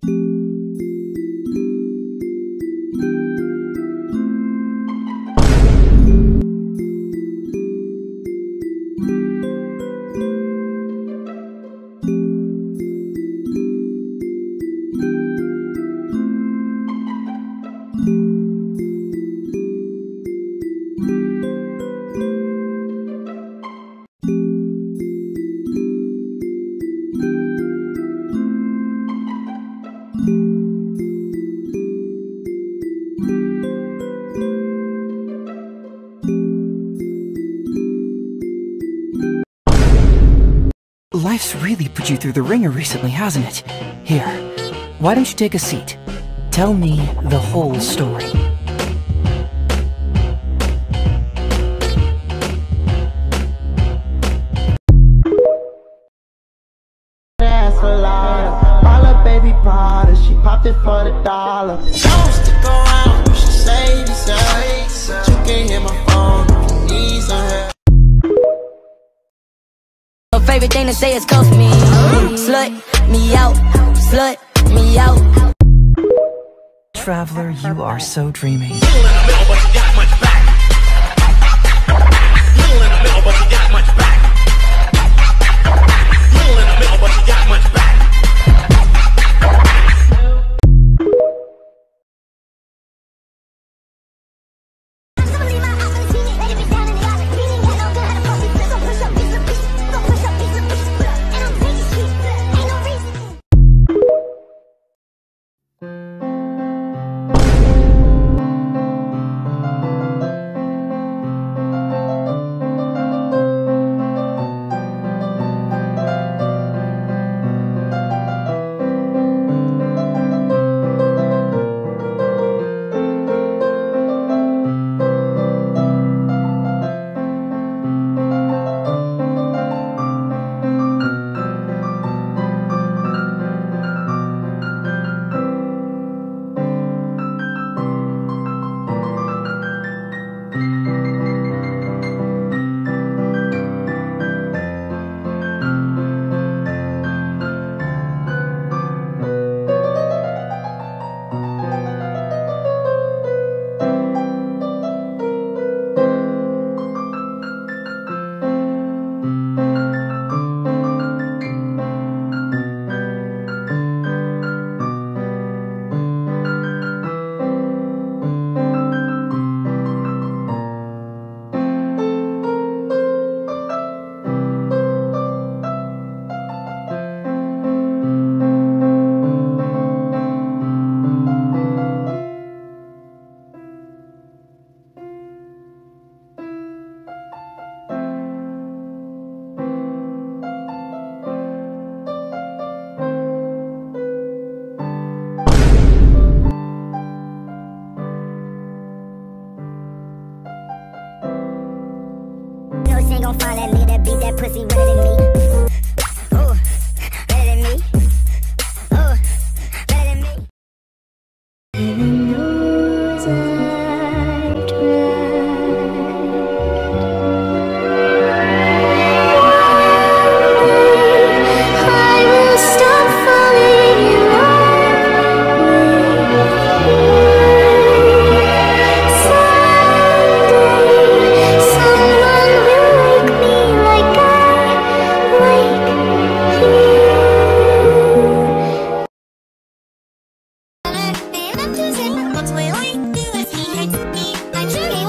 Life's really put you through the ringer recently, hasn't it? Here, why don't you take a seat? Tell me the whole story. Baby Prada, she popped it for the dollar. Don't stick around, you should save yourself. You can't hear my phone, you need some help. Your favorite thing to say is cuff me. Slut me out, slut me out. Traveler, you are so dreamy. Ain't gon' find that me that beat that pussy better than me. Ooh, better than me. Ooh, better than me. Heaven knows I've I will stop falling in love with you. Someday, someone will like me like I like you. I'm choosing what's my life, do as he hates me. I'm sure